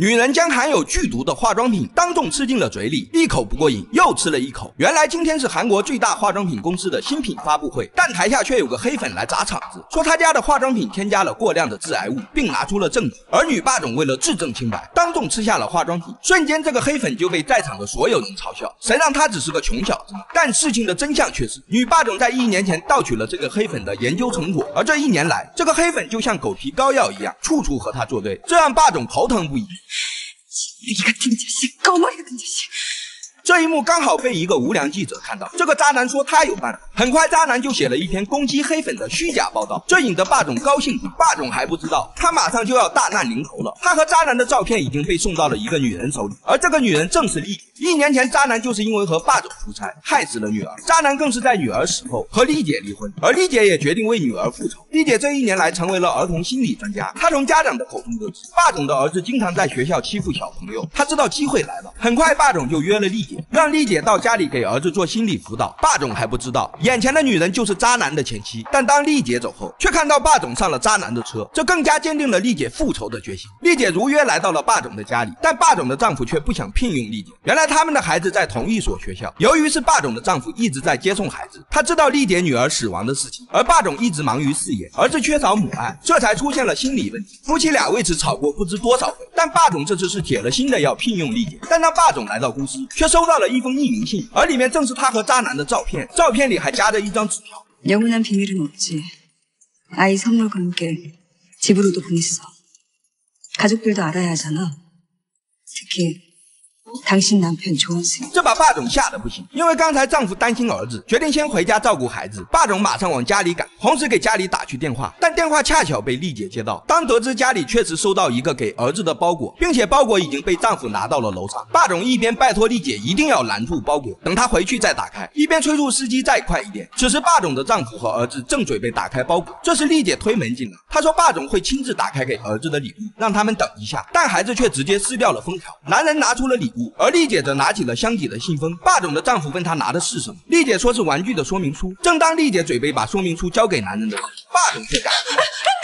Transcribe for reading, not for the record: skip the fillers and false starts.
女人将含有剧毒的化妆品当众吃进了嘴里，一口不过瘾，又吃了一口。原来今天是韩国最大化妆品公司的新品发布会，但台下却有个黑粉来砸场子，说他家的化妆品添加了过量的致癌物，并拿出了证据。而女霸总为了自证清白，当众吃下了化妆品，瞬间这个黑粉就被在场的所有人嘲笑，谁让他只是个穷小子？但事情的真相却是，女霸总在1年前盗取了这个黑粉的研究成果，而这1年来，这个黑粉就像狗皮膏药一样，处处和他作对，这让霸总头疼不已。 这一幕刚好被一个无良记者看到，这个渣男说他有办法，很快渣男就写了一篇攻击黑粉的虚假报道，这引得霸总高兴。霸总还不知道，他马上就要大难临头了。他和渣男的照片已经被送到了一个女人手里，而这个女人正是丽姐。1年前，渣男就是因为和霸总出差，害死了女儿。渣男更是在女儿死后和丽姐离婚，而丽姐也决定为女儿复仇。丽姐这1年来成为了儿童心理专家，她从家长的口中得知，霸总的儿子经常在学校欺负小朋友，她知道机会来了。很快，霸总就约了丽姐，让丽姐到家里给儿子做心理辅导。霸总还不知道，眼前的女人就是渣男的前妻。但当丽姐走后，却看到霸总上了渣男的车，这更加坚定了丽姐复仇的决心。丽姐如约来到了霸总的家里，但霸总的丈夫却不想聘用丽姐。原来他们的孩子在同一所学校，由于是霸总的丈夫一直在接送孩子，他知道丽姐女儿死亡的事情，而霸总一直忙于事业，儿子缺少母爱，这才出现了心理问题。夫妻俩为此吵过不知多少回，但霸总这次是铁了心的要聘用丽姐。但当霸总来到公司，却收到了一封匿名信，而里面正是他和渣男的照片，照片里还夹着一张纸条。 영원한 비밀은 없지. 아이 선물과 함께 집으로도 보냈어. 가족들도 알아야 하잖아. 특히 당신 남편 조원승。 这把霸总吓得不行，因为刚才丈夫担心儿子，决定先回家照顾孩子。霸总马上往家里赶，同时给家里打去电话，但电话恰巧被丽姐接到。当得知家里确实收到一个给儿子的包裹，并且包裹已经被丈夫拿到了楼上，霸总一边拜托丽姐一定要拦住包裹，等他回去再打开，一边催促司机再快一点。此时霸总的丈夫和儿子正准备打开包裹，这时丽姐推门进来，她说霸总会亲自打开给儿子的礼物，让他们等一下。但孩子却直接撕掉了封条，男人拿出了礼物。 而丽姐则拿起了箱底的信封，霸总的丈夫问她拿的是什么，丽姐说是玩具的说明书。正当丽姐准备把说明书交给男人的时候，霸总却赶出来。